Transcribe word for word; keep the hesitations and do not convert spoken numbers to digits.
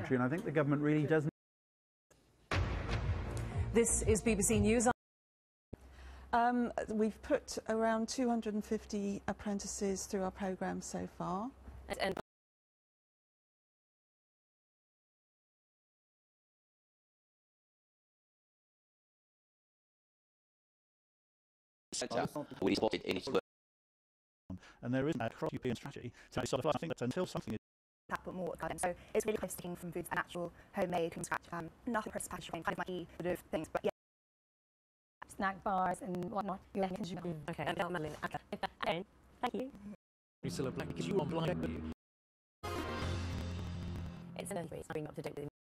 country, and I think the government really does. This is B B C News. Um, we've put around two hundred and fifty apprentices through our programme so far. And we spotted in its work. And there isn't a cross-European strategy to sort of, I think that until something is But more garden. So it's really close to taking from foods and actual homemade from scratch, um, nothing processed packaging, kind of like sort of things, but yeah. Snack bars and whatnot. You're consumer. okay, and Madeline, okay. Thank you. You still a black because you want blind. It's an entry. It's up to date with